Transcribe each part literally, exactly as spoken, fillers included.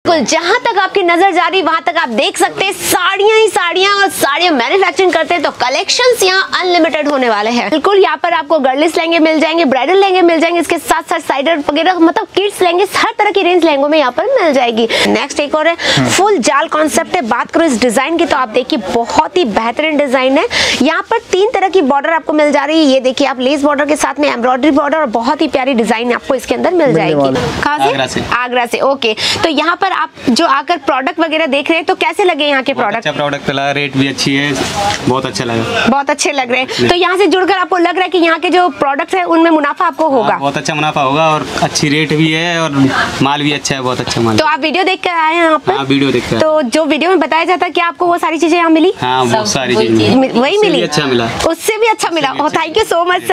बिल्कुल, जहाँ तक आपकी नजर जा रही वहां तक आप देख सकते हैं साड़ियां ही साड़ियां, और साड़ियां मैन्युफैक्चरिंग करते हैं तो कलेक्शंस यहाँ अनलिमिटेड होने वाले हैं। बिल्कुल, यहाँ पर आपको गर्लिश लहंगे मिल जाएंगे, ब्राइडल लहंगे मिल जाएंगे, इसके साथ साथ साइडर वगैरह, मतलब किड्स लहंगे, हर तरह की रेंज लहंगों में यहाँ पर मिल जाएगी। नेक्स्ट एक और है, फुल जाल कॉन्सेप्ट है। बात करो इस डिजाइन की तो आप देखिए बहुत ही बेहतरीन डिजाइन है। यहाँ पर तीन तरह की बॉर्डर आपको मिल जा रही है। ये देखिए आप लेस बॉर्डर के साथ में एम्ब्रॉयडरी बॉर्डर, और बहुत ही प्यारी डिजाइन आपको इसके अंदर मिल जाएगी। कहाँ से? आगरा से। आगरा से, ओके। तो यहाँ पर आप जो आकर प्रोडक्ट वगैरह देख रहे हैं तो कैसे लगे यहाँ के प्रोडक्ट? अच्छा प्रोडक्ट लगा, रेट भी अच्छी है, बहुत अच्छा लगा। बहुत अच्छे लग रहे हैं। तो यहाँ से जुड़कर आपको लग रहा है कि यहाँ के जो प्रोडक्ट्स हैं उनमें मुनाफा आपको होगा? बहुत अच्छा मुनाफा होगा, और अच्छी रेट भी है, और माल भी अच्छा है, बहुत अच्छा माल। तो आप वीडियो देख कर आए हैं यहाँ पर? हाँ, वीडियो देख कर। तो जो वीडियो में बताया जाता है कि आपको वो सारी चीजें यहाँ मिली? हाँ, बहुत सारी चीजें वही मिली, अच्छा मिला, उससे भी अच्छा मिला। Thank you so much.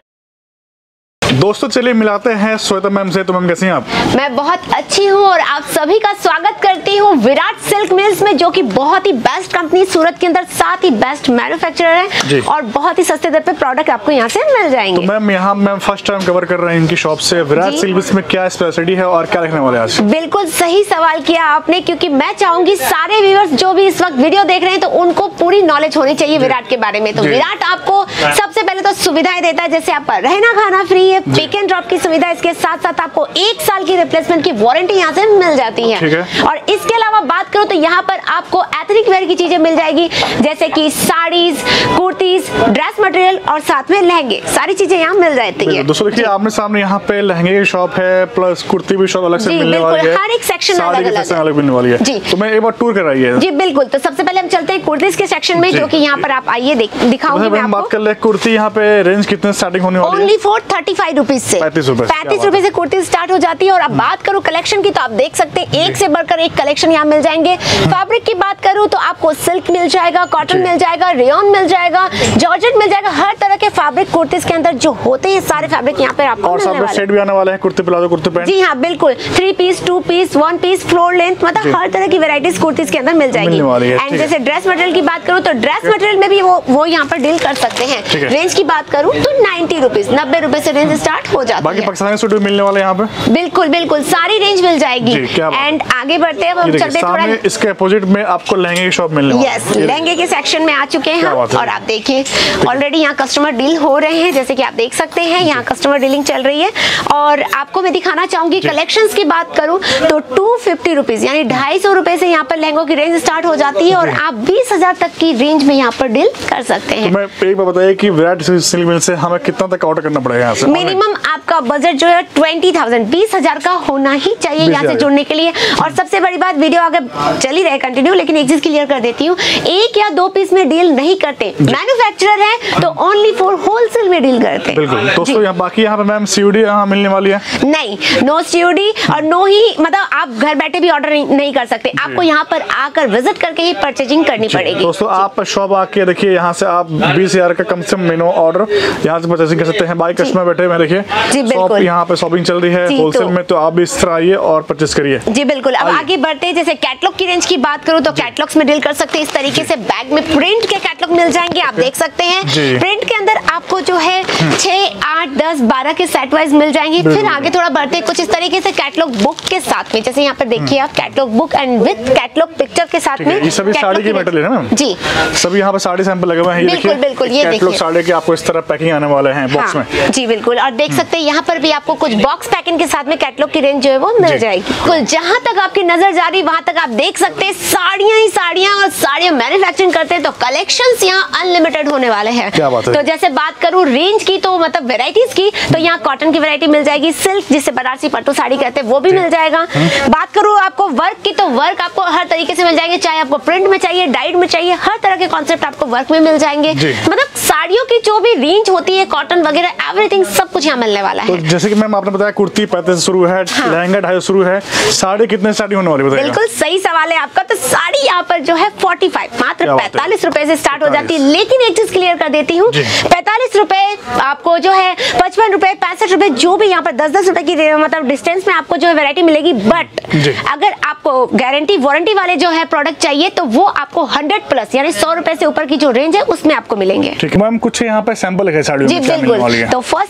दोस्तों चलिए मिलाते हैं श्वेता मैम से। तो मैम कैसी हैं आप? मैं बहुत अच्छी हूँ और आप सभी का स्वागत करती हूँ विराट सिल्क मिल्स में, जो कि बहुत ही बेस्ट कंपनी सूरत के अंदर, साथ ही बेस्ट मैन्युफैक्चरर है, और बहुत ही सस्ते दर पे प्रोडक्ट आपको यहाँ से मिल जाएंगे। तो मैम यहाँ मैम फर्स्ट टाइम कवर कर रहे हैं इनकी शॉप से। विराट सिल्क मिल्स में क्या स्पेशलिटी है और क्या रखने वाले आज? बिल्कुल सही सवाल किया आपने, क्योंकि मैं चाहूंगी सारे व्यूअर्स जो भी इस वक्त वीडियो देख रहे हैं तो उनको पूरी नॉलेज होनी चाहिए विराट के बारे में। तो विराट आपको सबसे पहले तो सुविधाएं देता है, जैसे आपका रहना खाना फ्री है, पिक एंड ड्रॉप की सुविधा, इसके साथ साथ आपको एक साल की रिप्लेसमेंट की वारंटी यहाँ से मिल जाती है। है। और इसके अलावा बात करूँ तो यहाँ पर आपको एथनिक वेयर की चीजें मिल जाएगी, जैसे कि साड़ीज, कुर्तीज, ड्रेस मटेरियल, और साथ में लहंगे, सारी चीजें यहाँ मिल जाती है। दोस्तों देखिए आमने सामने यहाँ पे लहंगे की शॉप है, प्लस कुर्ती भी शॉप अलग से मिलने वाली है। हर एक सेक्शन अलग अलग अलग मिलने वाली है जी। तो मैं एक बार टूर कराइए। जी बिल्कुल। तो सबसे पहले हम चलते हैं कुर्तीज के सेक्शन में, जो कि यहाँ पर आप आइए दिखाऊंगी मैं आपको। बात कर ले कुर्ती, यहाँ पे रेंज कितने स्टार्टिंग होने वाली है? Only for thirty five rupees से पैंतीस रुपए पैंतीस रुपए से कुर्ती स्टार्ट हो जाती है। और अब बात करूं कलेक्शन की तो आप देख सकते हैं एक से बढ़कर एक कलेक्शन यहाँ मिल जाएंगे। फैब्रिक की बात करूं तो आपको सिल्क मिल जाएगा, कॉटन मिल जाएगा, रेयन मिल जाएगा, जॉर्जेट मिल जाएगा, हर तरह के फैब्रिक कुर्तीज के अंदर जो होते हैं सारे फैब्रिक यहाँ पे आपको और मिलने वाले सेट भी आने वाला है, कुर्ती प्लाजो, कुर्ती पैंट। जी हाँ बिल्कुल, three piece, two piece, one piece, floor length, मतलब हर तरह की वेराइटीज कुर्तीज के अंदर मिल जाएगी। एंड जैसे ड्रेस मटेरियल की बात करूँ तो ड्रेस मटेरियल में भी वो वो यहाँ पर डील कर सकते हैं। रेंज की बात करूँ तो नाइन्टी रुपीज नब्बे रुपए से रेंज स्टार्ट हो जाती है। पाकिस्तानी सूट भी मिलने वाले यहाँ पे? बिल्कुल बिल्कुल, सारी रेंज मिल जाएगी। एंड आगे बढ़ते हैं, हम चलते थोड़ा इसके अपोजिट में आपको लहंगे की शॉप मिलने वाली है। यस, लहंगे के सेक्शन में आ चुके हैं हम, और आप देखिए ऑलरेडी यहाँ कस्टमर डील हो रहे हैं, जैसे कि आप देख सकते हैं यहाँ कस्टमर डीलिंग चल रही है। और आपको मैं दिखाना चाहूंगी कलेक्शंस की बात करूं तो टू फिफ्टी रुपीज यानी ढाई सौ रुपए से यहाँ पर लहंगों की रेंज स्टार्ट हो जाती है, और आप बीस हजार तक की रेंज में यहाँ पर डील कर सकते हैं। तो मैं एक बात बताइए कि विराट सिल्क मिल से हमें कितना तक ऑर्डर करना पड़ेगा यहाँ से? मिनिमम आपका बजट जो है ट्वेंटी थाउजेंड बीस हजार का होना ही चाहिए यहाँ से जुड़ने के लिए। और सबसे बड़ी बात, वीडियो आगे चल ही रहे कंटिन्यू, लेकिन एक चीज क्लियर कर देती हूँ, एक या दो पीस में डील नहीं करते। मैन्युफैक्चरर है तो ओनली फॉर होलसेल में डील करते हैं। बिल्कुल दोस्तों, यहाँ बाकी यहाँ पे मैम सीओडी यहाँ मिलने वाली है? नहीं, नो सीओडी, और नो ही मतलब आप घर बैठे भी ऑर्डर नहीं कर सकते, आपको यहाँ पर आकर विजिट करके ही परचेजिंग करनी पड़ेगी। दोस्तों आप शॉप आके देखिए, यहाँ से आप बीस हजार का कम से कम मिनिमम ऑर्डर यहाँ से परचेजिंग कर सकते हैं। बाई कस्टमर बैठे हुए देखिए, शॉप यहाँ पे शॉपिंग चल रही है होलसेल में, तो आप भी इस तरह आइए और परचेज करिए। जी बिल्कुल। अब आगे बढ़ते हैं, जैसे कैटलॉग की रेंज की बात करूँ तो कैटलॉग्स में डील कर सकते हैं। इस तरीके से बैग में प्रिंट के कैटलॉग मिल जाएंगे, आप देख सकते हैं। प्रिंट के अंदर आपको जो है छह आठ दस बारह के सेट वाइज मिल जाएंगे। फिर आगे थोड़ा बढ़ते हैं, कुछ इस तरीके से कैटलॉग बुक के साथ में, जैसे यहाँ पर देखिए आप catalogue book and with catalogue picture के साथ में। ये सभी साड़ी की मटेरियल है ना जी, सभी यहाँ पे साड़ी सैंपल लगे हुए हैं। बिल्कुल बिल्कुल, ये कैटलॉग साड़ी के आपको इस तरह पैकिंग आने वाले हैं बॉक्स में। जी बिल्कुल, और देख सकते हैं यहाँ पर भी आपको कुछ बॉक्स पैकिंग के साथ में कैटलॉग की रेंज जो है वो मिल जाएगी। कुल जहाँ तक आपकी नजर जा रही वहां तक आप देख सकते हैं साड़ियां ही साड़ियां, और साड़ियां मैन्युफैक्चरिंग करते हैं तो कलेक्शंस यहाँ अनलिमिटेड होने वाले हैं। तो जैसे बात करूँ रेंज की, तो मतलब वेराइटीज की, तो यहाँ कॉटन की वैरायटी मिल जाएगी, सिल्क जिसे बनारसी पट्टू साड़ी कहते हैं वो भी मिल जाएगा। बात करूँ आपको वर्क की, तो वर्क आपको हर तरीके से मिल जाएंगे, चाहे आपको प्रिंट में चाहिए, डाइड में चाहिए, हर तरह के कॉन्सेप्ट आपको वर्क में मिल जाएंगे। मतलब साड़ियों की जो भी रेंज होती है, कॉटन वगैरह एवरीथिंग सब कुछ यहाँ मिलने वाला है। तो जैसे कि मैम आपने बताया कुर्ती पैंतीस से शुरू है, हाँ। लहंगा ढाई शुरू है, साड़ी कितने स्टार्टिंग होने वाली बताइए? बिल्कुल सही सवाल है आपका। तो साड़ी यहाँ पर जो है फोर्टी फाइव मात्र पैंतालीस रुपए से स्टार्ट हो जाती है। लेकिन एक चीज क्लियर कर देती हूँ, पैंतालीस रुपए आपको जो है पचपन रुपए पैंसठ रुपए जो भी यहाँ पर दस दस रुपए की मतलब डिस्टेंस में आपको जो है वैरायटी मिलेगी। बट अगर आपको गारंटी वारंटी वाले जो है प्रोडक्ट चाहिए तो वो आपको हंड्रेड प्लस यानी सौ रुपए से ऊपर की जो रेंज है उसमें आपको मिलेंगे। ठीक है मैम, कुछ यहाँ पे सैंपल है साड़ियों जी बिल्कुल। तो फर्स्ट सैंपल से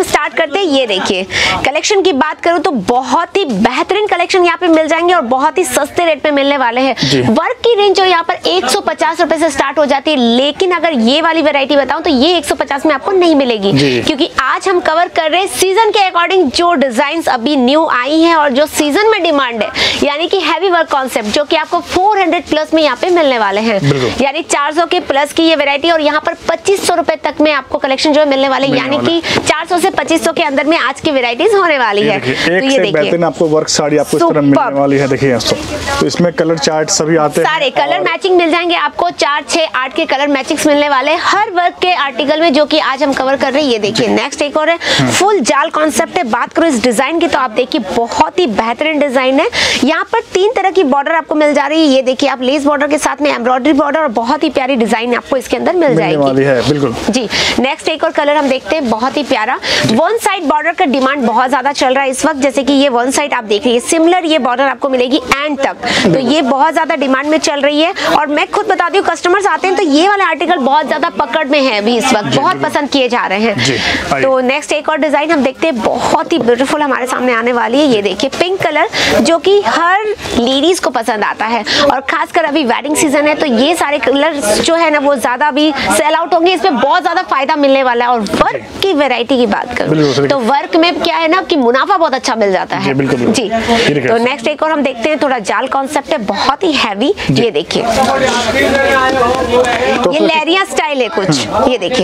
हम स्टार्ट करते हैं। ये देखिए कलेक्शन की बात करूं तो बहुत ही बेहतरीन कलेक्शन यहाँ पे मिल जाएंगे और बहुत ही सस्ते रेट पे मिलने वाले हैं। वर्क की रेंज जो यहाँ पर एक सौ पचास रुपए से स्टार्ट हो जाती है, लेकिन अगर ये वाली वैरायटी बताऊं तो ये एक सौ पचास में आपको नहीं मिलेगी, क्योंकि आज हम कवर कर रहे हैं सीजन के अकॉर्डिंग जो डिजाइन अभी न्यू आई है और जो सीजन में डिमांड है, यानी कि हैवी वर्क कॉन्सेप्ट, जो कि आपको चार सौ प्लस में यहाँ पे मिलने वाले हैं, यानी चार सौ के प्लस की ये वैरायटी। और यहाँ पर पच्चीस सौ रुपए तक में आपको कलेक्शन जो है मिलने वाले, यानी कि चार सौ से पच्चीस सौ के अंदर में आज की वैरायटीज होने वाली है। तो ये देखिए आपको वर्क साड़ी आपको इस तरह मिलने वाली है। देखिए तो इसमें कलर चार्ट सभी आते हैं, सारे कलर मैचिंग मिल जाएंगे आपको, चार छह आठ के कलर मैचिंग्स मिलने वाले हर वर्क के आर्टिकल में, जो कि आज हम कवर कर रहे हैं। ये देखिए नेक्स्ट एक और है, फुल जाल कॉन्सेप्ट है। बात करो इस डिजाइन की तो आप देखिए बहुत ही बेहतरीन डिजाइन है। यहाँ पर तीन तरह की बॉर्डर आपको मिल जा रही है। ये देखिए आप लेस बॉर्डर के साथ में एम्ब्रॉयडरी बॉर्डर और बहुत ही प्यारी डिजाइन आपको इसके अंदर मिल जाएगी है, बिल्कुल जी। नेक्स्ट एक और कलर हम देखते हैं, बहुत ही प्यारा वन साइड बॉर्डर का डिमांड बहुत ज्यादा चल रहा है इस वक्त, जैसे कि ये वन साइड आप देख रही है, सिमिलर ये बॉर्डर आपको मिलेगी एंड तक, तो ये बहुत ज्यादा डिमांड में चल रही है। और मैं खुद बताती हूँ कस्टमर्स आते हैं तो ये वाले आर्टिकल बहुत ज्यादा पकड़ में है अभी इस वक्त, बहुत पसंद किए जा रहे हैं। तो नेक्स्ट एक और डिजाइन हम देखते हैं, बहुत ही ब्यूटीफुल हमारे सामने आने वाली है। ये देखिए पिंक कलर, जो कि हर लेडीज को पसंद आता है और खासकर अभी वेडिंग सीजन है तो ये सारे कलर जो है ना वो ज्यादा अभी सेल आउट होंगे, इसमें बहुत ज्यादा फायदा मिलने वाला है। और वर्क की वैरायटी की बात करूं तो वर्क में क्या है ना कि मुनाफा बहुत अच्छा मिल जाता है जी। तो नेक्स्ट एक और हम देखते हैं, थोड़ा जाल कॉन्सेप्ट है, बहुत ही हैवी। ये देखिए ये लहरिया स्टाइल है कुछ, ये देखिए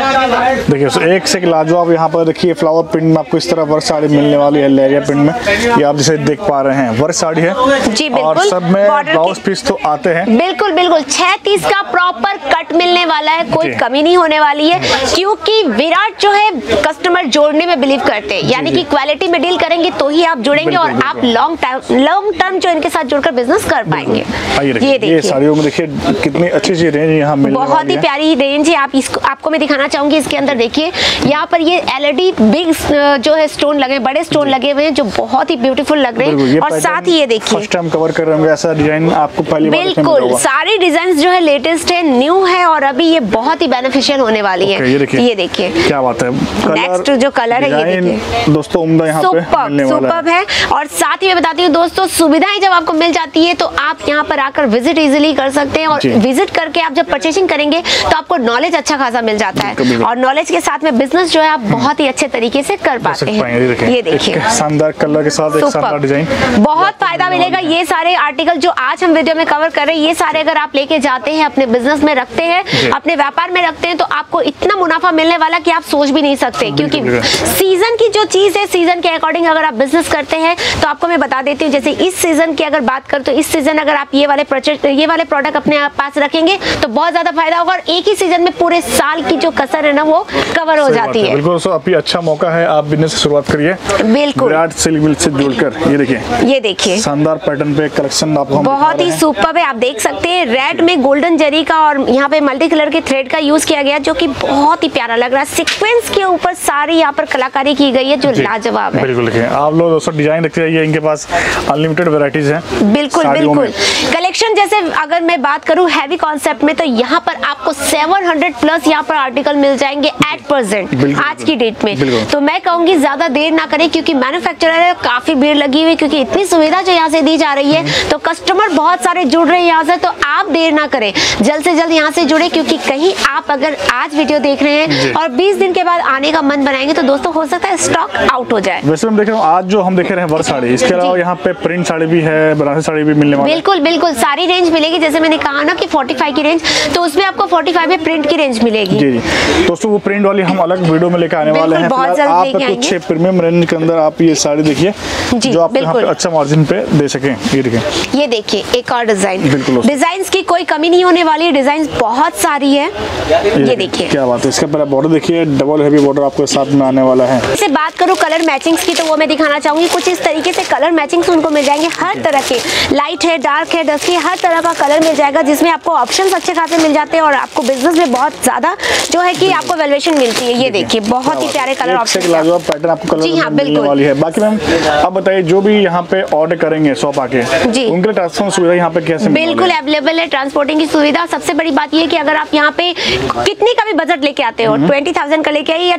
देखिए एक से लाजवाब। यहाँ पर देखिए फ्लावर प्रिंट में आपको इस तरह वर्क साड़ी मिलने वाली है लहरिया प्रिंट में, ये आप जैसे देख पा रहे हैं वर्क साड़ी है जी, और सब में ब्लाउज पीस तो आते हैं। बिल्कुल बिल्कुल छह तीस का प्रॉपर कट मिलने वाला है, कोई कमी नहीं होने वाली है, क्योंकि विराट जो है कस्टमर जोड़ने में बिलीव करते हैं, यानी कि क्वालिटी में डील करेंगे तो ही आप जुड़ेंगे और आप लॉन्ग टाइम लॉन्ग टर्म जो इनके साथ जुड़कर बिजनेस कर पाएंगे। ये देखिए साड़ियों में देखिए कितनी अच्छी सी रेंज यहाँ मिलने वाली है, बहुत ही प्यारी रेंज है। आप इसको आपको मैं दिखाना चाहूंगी, इसके अंदर देखिए यहाँ पर ये एलईडी बिग जो है स्टोन लगे, बड़े स्टोन लगे हुए हैं जो बहुत ही ब्यूटीफुल लग रहे हैं। और साथ ही ये देखिए फर्स्ट टाइम कवर कर रहे होंगे ऐसा डिजाइन आपको पहली बार देखने को बिल्कुल सारी डिजाइन जो है लेटेस्ट है, न्यू है और अभी ये बहुत ही बेनिफिशियल होने वाली है। ये देखिए ये देखिए क्या बात है, नेक्स्ट जो कलर है ये देखिए दोस्तों उम्दा यहाँ पे मिलने वाला सुपर्ब है। और साथ ही मैं बताती हूँ दोस्तों, सुविधाएं जब आपको मिल जाती है तो आप यहाँ पर आकर विजिट इजीली कर सकते हैं, और विजिट करके आप जब परचेसिंग करेंगे तो आपको नॉलेज अच्छा खासा मिल जाता है, और नॉलेज के साथ में बिजनेस जो है आप बहुत ही अच्छे तरीके से कर पाते हैं। ये देखिए शानदार कलर के साथ एक शानदार डिजाइन, बहुत फायदा मिलेगा। ये सारे आर्टिकल जो आज हम वीडियो में कवर कर रहे हैं, ये सारे अगर आप लेके जाते हैं अपने बिजनेस में रखते हैं, अपने व्यापार में रखते हैं, तो आपको इतना मुनाफा मिलने वाला कि आप सोच भी नहीं सकते, क्योंकि सीजन की जो चीज है सीजन के अकॉर्डिंग अगर आप बिजनेस करते हैं तो आपको मैं बता देती हूँ, जैसे इस सीजन की अगर बात करें तो इस सीजन अगर आप ये वाले प्रोजेक्ट ये वाले प्रोडक्ट अपने पास रखेंगे तो बहुत ज्यादा फायदा होगा, और एक ही सीजन में पूरे साल की जो कसर है ना वो कवर हो जाती है। बिल्कुल सो अभी अच्छा मौका है, आप बिजनेस से शुरुआत करिए बिल्कुल विराट सिल्क मिल से जुड़कर। ये देखिए ये देखिए शानदार पैटर्न पे कलेक्शन आपको बहुत ही सुपर्ब है। आप देख सकते हैं रेड में गोल्डन जरी का और यहाँ पे मल्टी कलर के थ्रेड का यूज किया गया, जो कि बहुत ही प्यारा लग रहा है। सीक्वेंस के ऊपर सारी यहाँ पर कलाकारी की गई है जो लाजवाब है। बिल्कुल देखिए आप लोग दोस्तों डिजाइन देखते रहिए, इनके पास अनलिमिटेड वैरायटीज हैं। बिल्कुल बिल्कुल कलेक्शन जैसे अगर मैं बात करूं हैवी कॉन्सेप्ट में तो यहाँ पर आपको सात सौ प्लस यहाँ पर आर्टिकल मिल जाएंगे एट परसेंट आज की डेट में। तो मैं कहूंगी ज्यादा देर ना करें, क्योंकि मैन्युफैक्चरर है काफी भीड़ लगी हुई, क्योंकि इतनी सुविधा जो यहाँ से दी जा रही है तो कस्टमर बहुत सारे जुड़ रहे हैं यहाँ से। तो आप देर ना करें, जल्द से जल्द यहाँ से जुड़े, क्योंकि कहीं आप अगर आज वीडियो देख रहे हैं और बीस दिन के बाद आने का मन बनाएंगे तो दोस्तों हो सकता है स्टॉक आउट हो जाए। वैसे हम देख रहे हैं आज जो हम देख रहे हैं वर्क साड़ी, इसके अलावा यहाँ पे प्रिंट साड़ी भी है, बनारसी साड़ी भी मिलने वाली है। बिल्कुल बिल्कुल सारी रेंज मिलेगी, जैसे मैंने कहा ना कि पैंतालीस की रेंज, तो उसमें आपको पैंतालीस में प्रिंट की रेंज मिलेगी। जी जी दोस्तों वो प्रिंट वाली हम अलग वीडियो में लेकर आने वाले हैं। आप कुछ प्रीमियम रेंज के अंदर आप ये साड़ी देखिए जो आप यहाँ पे अच्छा मार्जिन पे दे सकें। ये देखिए ये देखिए एक और डिजाइन, डिजाइन की कोई कमी नहीं होने वाली है, डिजाइन बहुत सारी है। ये देखिए क्या बात है, इसका पहला बॉर्डर देखिए, डबल हैवी बॉर्डर आपको साथ में आने वाला है। इससे बात करूँ कलर मैचिंग्स की तो वो मैं दिखाना चाहूंगी, कुछ इस तरीके से कलर मैचिंग्स उनको मिल जाएंगे, हर तरह के लाइट है, डार्क है, डस्की, हर तरह का कलर मिल जाएगा, जिसमें आपको ऑप्शंस अच्छे खासे मिल जाते हैं और आपको बिजनेस में बहुत ज्यादा जो है कि आपको वैल्यूएशन मिलती है। ये देखिए बहुत ही प्यारे कलर ऑप्शन, लाजवाब पैटर्न आपको कलर जी हाँ बिल्कुल वाली है। बाकी मैम आप बताइए जो भी यहाँ पे ऑर्डर करेंगे शॉप आके जी उनके ट्रांसपोर्ट सुविधा यहाँ पे कैसे? बिल्कुल अवेलेबल है ट्रांसपोर्टिंग की सुविधा। सबसे बड़ी बात ये कि अगर आप यहाँ पे कितने का भी बजट लेके आते हो, ट्वेंटी थाउजेंड का लेके आइए या ट्वेंटी लाख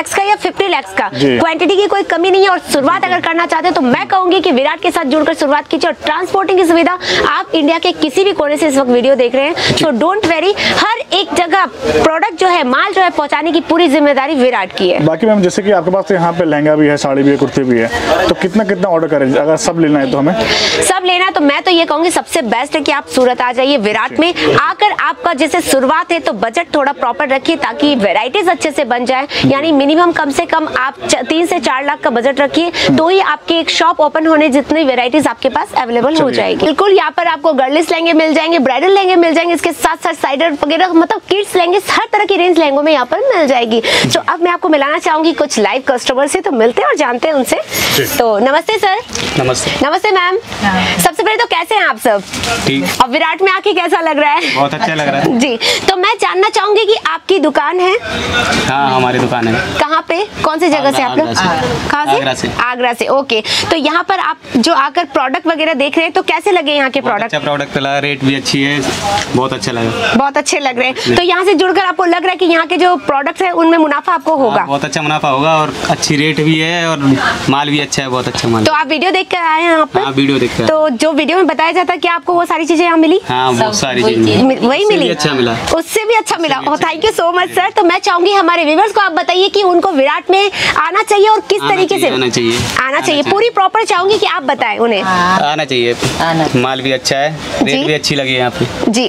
लैक्स का या फिफ्टी लैक्स का, क्वांटिटी की कोई कमी नहीं है। और शुरुआत अगर करना चाहते हैं तो मैं कहूंगी कि विराट के साथ जुड़कर शुरुआत कीजिए। और ट्रांसपोर्टिंग की सुविधा, आप इंडिया के किसी भी कोने से इस वक्त वीडियो देख रहे हैं, तो डोंट वेरी, हर एक जगह प्रोडक्ट जो है, माल जो है पहुंचाने की पूरी जिम्मेदारी विराट की है। बाकी मैम जैसे कि आपके पास यहाँ पे लहंगा भी है, साड़ी भी है, कुर्ती भी है, तो कितना कितना ऑर्डर करें अगर सब लेना है तो? हमें सब लेना है तो मैं तो ये कहूंगी सबसे बेस्ट है कि आप सूरत आ जाइए विराट में। आकर आपका जैसे शुरुआत है तो बजट थोड़ा प्रॉपर रखिए ताकि वेराइटीज अच्छे से बन जाए। यानी मिनिमम कम से कम आप तीन से चार लाख का बजट रखिए तो ही आपकी एक शॉप ओपन होने जितनी वेराइटीज आपके पास अवेलेबल हो जाएगी। बिल्कुल, यहाँ पर आपको गर्लिश लहंगे मिल जाएंगे, ब्राइडल लहंगे मिल जाएंगे, इसके साथ साथ साइडर वगैरह, मतलब किड्स लहंगे, हर तरह की रेंज लहंगों में यहाँ पर मिल जाएगी। तो अब मैं आपको मिलाना चाहूंगी कुछ लाइव कस्टमर से, तो मिलते हैं और जानते हैं उनसे। तो नमस्ते सर। नमस्ते। नमस्ते मैम। सबसे पहले तो कैसे हैं आप सब? ठीक। और विराट में आके कैसा लग रहा है? बहुत अच्छा लग रहा है जी। तो मैं जानना चाहूंगी कि आपकी दुकान है? हाँ, हमारी दुकान है। कहाँ पे, कौन सी जगह से आप लोग? कहाँ से? आगरा से। आगरा से, ओके। तो यहाँ पर आप जो आकर प्रोडक्ट वगैरह देख रहे हैं तो कैसे लगे यहाँ के प्रोडक्ट? अच्छा प्रोडक्ट लगा, रेट भी अच्छी है, बहुत अच्छा लगा। बहुत अच्छे लग रहे हैं। तो यहाँ से जुड़कर आपको लग रहा है कि यहाँ के जो प्रोडक्ट्स हैं उनमें मुनाफा आपको होगा? बहुत अच्छा मुनाफा होगा और अच्छी रेट भी है और माल भी अच्छा है, बहुत अच्छा माल। तो आप वीडियो देख कर आए हैं यहाँ पर? हाँ, वीडियो देख कर। तो जो वीडियो में बताया जाता है कि आपको वो सारी चीजें यहाँ मिली? हाँ, बहुत सारी चीजें वही मिली, अच्छा मिला, उससे भी अच्छा मिला। Thank you so much sir. तो मैं चाहूंगी हमारे व्यूअर्स को आप बताइए कि उनको विराट में आना चाहिए और किस तरीके से आना चाहिए। आना चाहिए पूरी प्रॉपर चाहूंगी कि आप बताएं उन्हें। आना चाहिए, माल भी अच्छा है, रेट भी अच्छी लगी है यहाँ पे। जी।